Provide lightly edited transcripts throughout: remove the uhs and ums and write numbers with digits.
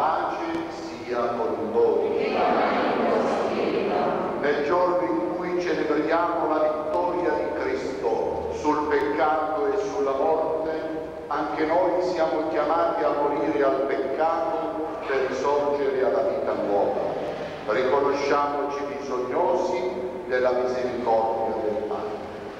pace sia con voi. Nel giorno in cui celebriamo la vittoria di Cristo sul peccato e sulla morte, anche noi siamo chiamati a morire al peccato per risorgere alla vita nuova. Riconosciamoci bisognosi della misericordia del Padre.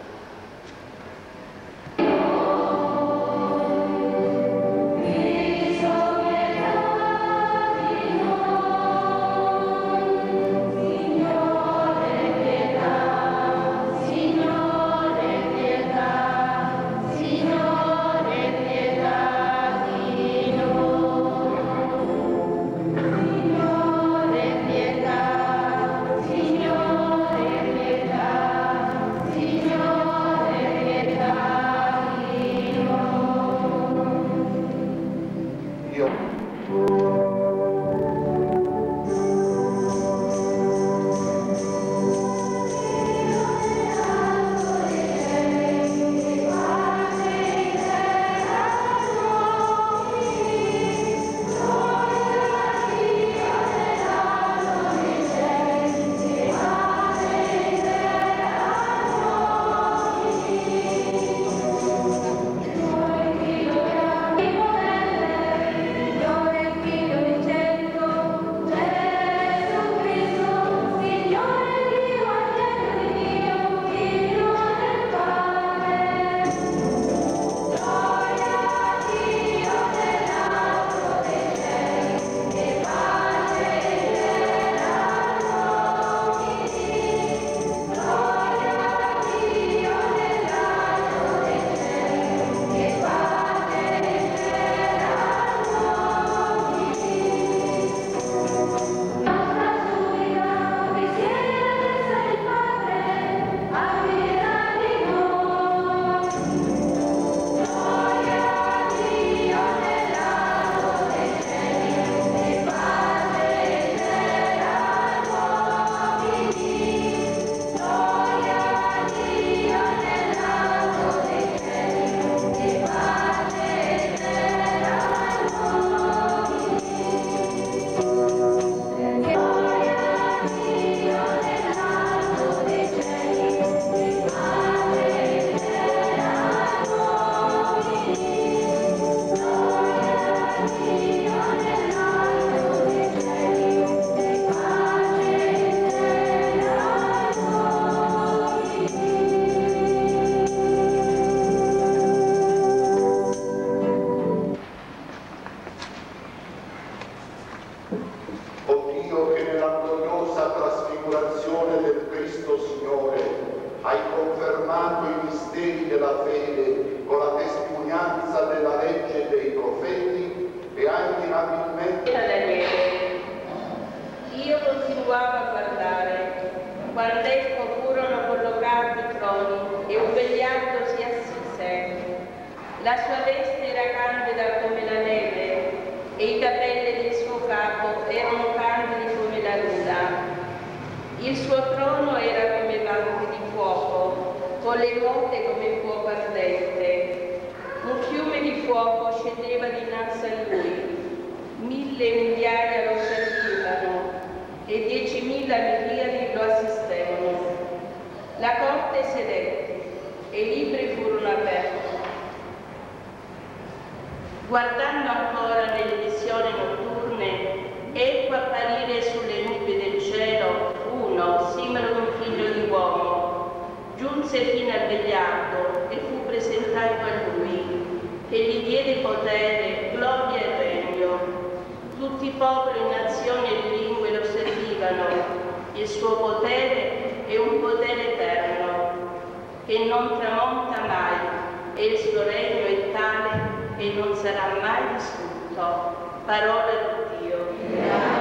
La sua veste era candida come la neve e i capelli del suo capo erano candidi come la luna. Il suo trono era come banchi di fuoco, con le ruote come fuoco ardente. Un fiume di fuoco scendeva dinanzi a lui. 1000 migliaia lo servivano e 10.000 miriadi lo assistevano. La corte sedette e i libri furono aperti. Guardando ancora nelle visioni notturne, ecco apparire sulle nubi del cielo uno, simile ad un figlio di uomo. Giunse fino al vegliardo e fu presentato a lui, che gli diede potere, gloria e regno. Tutti i popoli, nazioni e lingue lo servivano. Il suo potere è un potere eterno, che non tramonta mai, e il suo regno è tale e non sarà mai distrutto. Parola di Dio.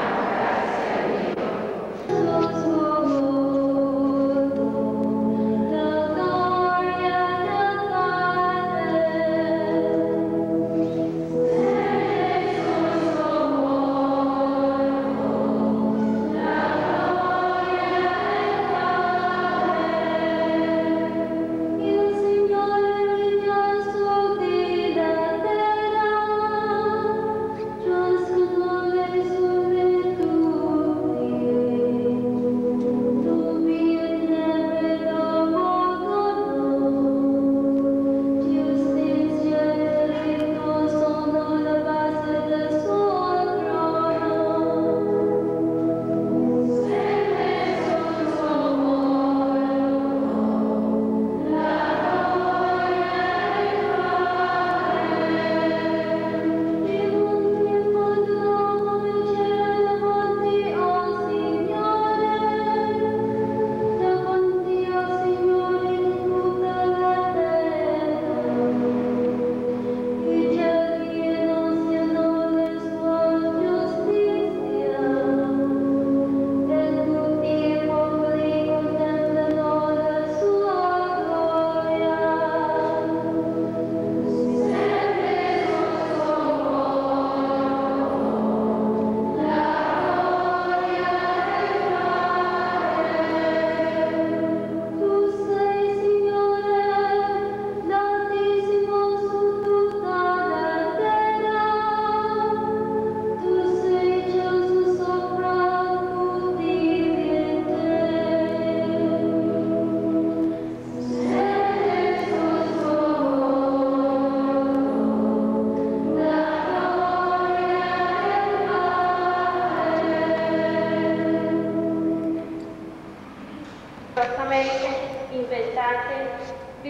Just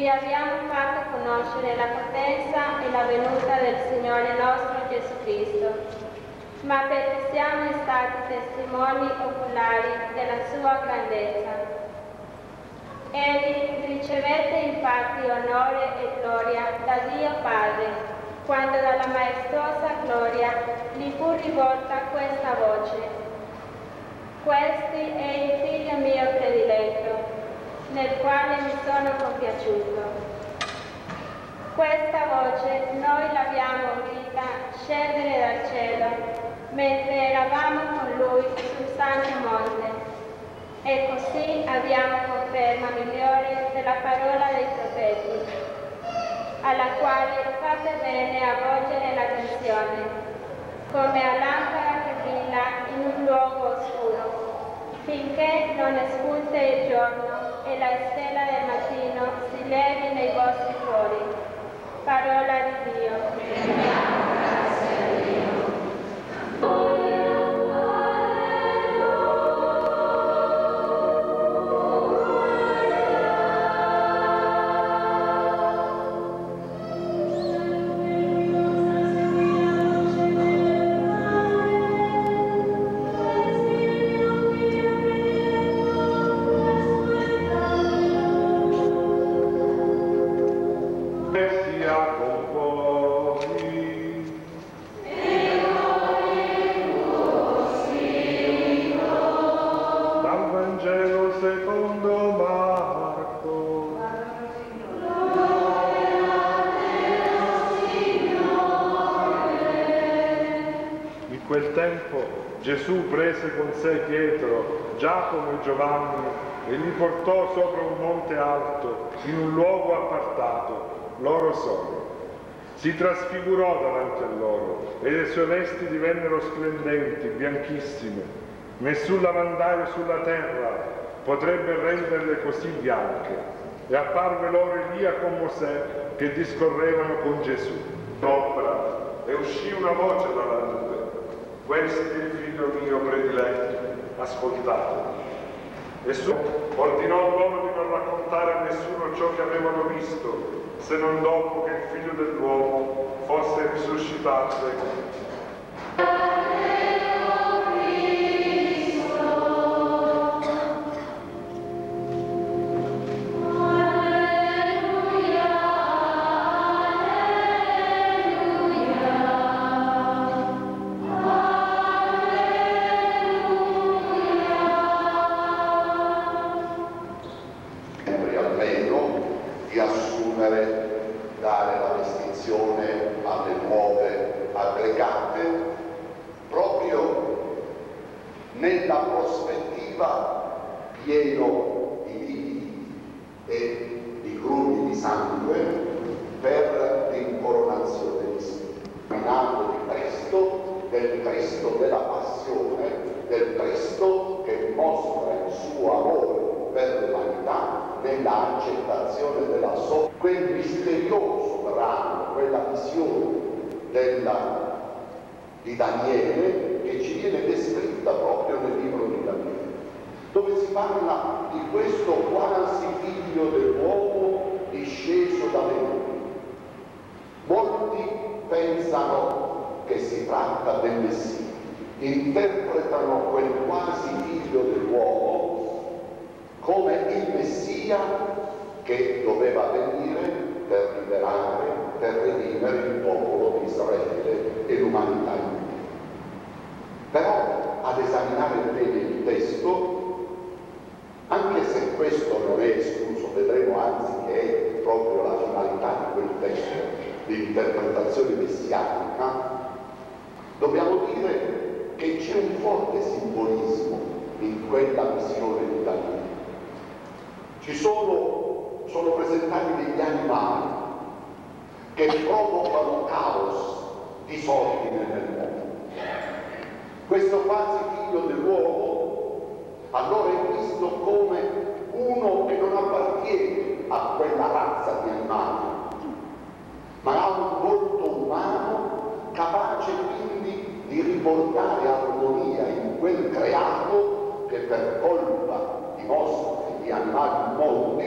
vi abbiamo fatto conoscere la potenza e la venuta del Signore nostro Gesù Cristo, ma perché siamo stati testimoni oculari della sua grandezza. Egli ricevette infatti onore e gloria da Dio Padre, quando dalla maestosa gloria gli fu rivolta questa voce: «Questi è il Figlio mio prediletto, nel quale mi sono compiaciuto». Questa voce noi l'abbiamo udita scendere dal cielo mentre eravamo con lui sul Santo Monte, e così abbiamo conferma migliore della parola dei profeti, alla quale fate bene a volgere l'attenzione, come a lampada che brilla in un luogo oscuro, finché non espunte il giorno e la stella del mattino si levi nei vostri cuori. Parola di Dio. Gesù prese con sé Pietro, Giacomo e Giovanni e li portò sopra un monte alto, in un luogo appartato, loro soli. Si trasfigurò davanti a loro e le sue vesti divennero splendenti, bianchissime. Nessun lavandaio sulla terra potrebbe renderle così bianche. E apparve loro Elia con Mosè che discorrevano con Gesù. Sopra e uscì una voce dalla nube: «Questo è il figlio mio prediletto, ascoltatelo». E ordinò loro di non raccontare a nessuno ciò che avevano visto, se non dopo che il figlio dell'uomo fosse risuscitato dai morti. dare la distinzione alle nuove aggregate proprio nella prospettiva pieno di lividi e di grumi di sangue per l'incoronazione di Cristo, camminando di Cristo, del Cristo della passione, del Cristo che mostra il suo amore per l'umanità nella accettazione della sofferenza. Quel misterioso brano, quella visione di Daniele che ci viene descritta proprio nel libro di Daniele, dove si parla di questo quasi figlio dell'uomo disceso dalle nuvole. Molti pensano che si tratta del Messia, interpretano quel quasi figlio dell'uomo come il Messia che doveva venire per liberare, per redimere il popolo di Israele e l'umanità intera. Però ad esaminare bene il testo, anche se questo non è escluso, vedremo anzi che è proprio la finalità di quel testo, l'interpretazione messianica, dobbiamo dire che c'è un forte simbolismo in quella visione di Daniele. Sono presentati degli animali che provocano caos, disordine nel mondo. Questo quasi figlio dell'uomo allora è visto come uno che non appartiene a quella razza di animali, ma ha un volto umano capace quindi di riportare armonia in quel creato che per colpa di mostri, di animali immondi,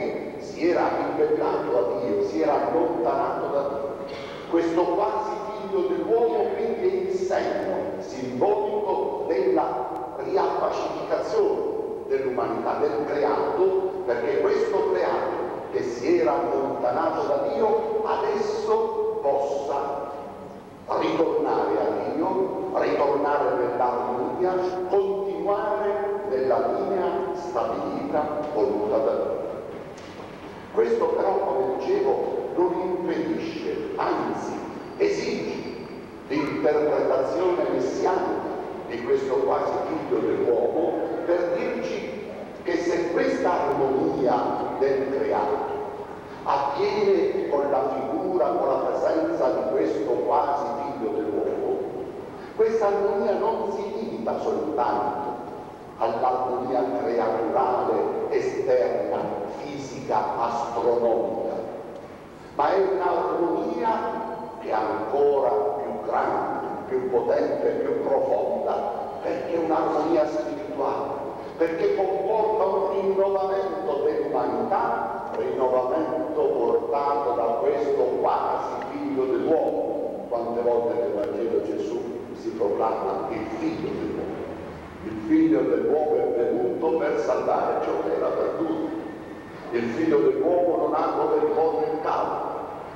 si era ribellato a Dio, si era allontanato da Dio. Questo quasi figlio dell'uomo quindi è il segno simbolico della riappacificazione dell'umanità, del creato, perché questo creato che si era allontanato da Dio adesso possa ritornare a Dio, ritornare nell'armonia, continuare nella linea stabilita, voluta da Dio. Questo però, come dicevo, non impedisce, anzi esige l'interpretazione messianica di questo quasi figlio dell'uomo per dirci che se questa armonia del creato avviene con la figura, con la presenza di questo quasi figlio dell'uomo, questa armonia non si limita soltanto all'armonia creaturale, esterna, fisica, astronomica, ma è un'armonia che è ancora più grande, più potente, più profonda, perché è un'armonia spirituale, perché comporta un rinnovamento dell'umanità, rinnovamento portato da questo quasi figlio dell'uomo. Quante volte nel Vangelo Gesù si proclama il figlio dell'uomo. Il figlio dell'uomo è venuto per salvare ciò che era perduto. Il figlio dell'uomo non ha dove riporre il capo.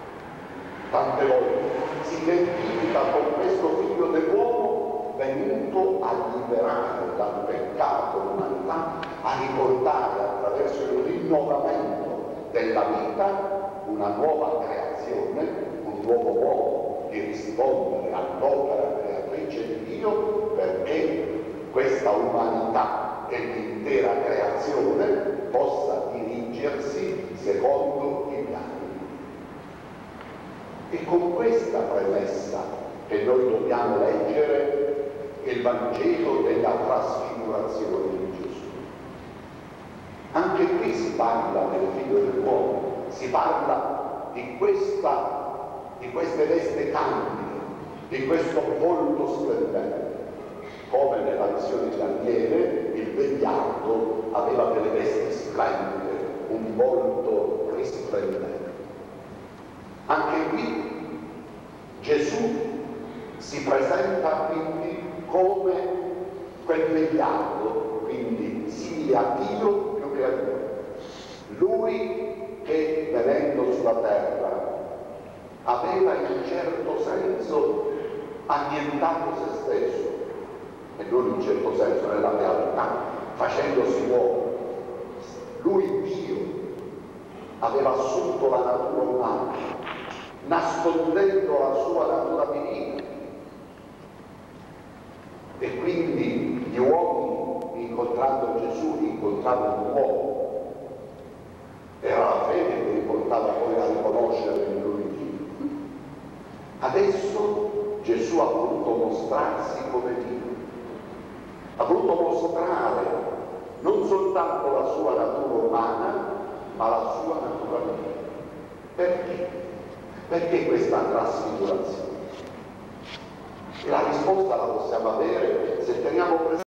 Tante volte si identifica con questo figlio dell'uomo venuto a liberare dal peccato l'umanità, a riportare attraverso il rinnovamento della vita una nuova creazione, un nuovo modo di rispondere all'opera creatrice di Dio, perché questa umanità e l'intera creazione possa dirigersi secondo i piani. E con questa premessa che noi dobbiamo leggere il Vangelo della trasfigurazione di Gesù. Anche qui si parla del figlio dell'uomo, si parla di queste vesti candide, di questo volto splendente. Come nella visione di Daniele, il vegliardo aveva delle vesti splendide, un volto risplendente. Anche qui Gesù si presenta quindi come quel vegliardo, quindi simile a Dio più che a Dio. Lui che venendo sulla terra aveva in un certo senso annientato se stesso, e non in un certo senso nella realtà, facendosi uomo. Lui Dio aveva assunto la natura umana, nascondendo la sua natura divina. E quindi gli uomini, incontrando Gesù, incontravano un uomo. Era la fede che li portava poi a riconoscere in lui Dio. Adesso Gesù ha voluto mostrarsi come Dio. Ha voluto mostrare non soltanto la sua natura umana, ma la sua natura divina. Perché? Perché questa trasfigurazione? E la risposta la possiamo avere se teniamo presente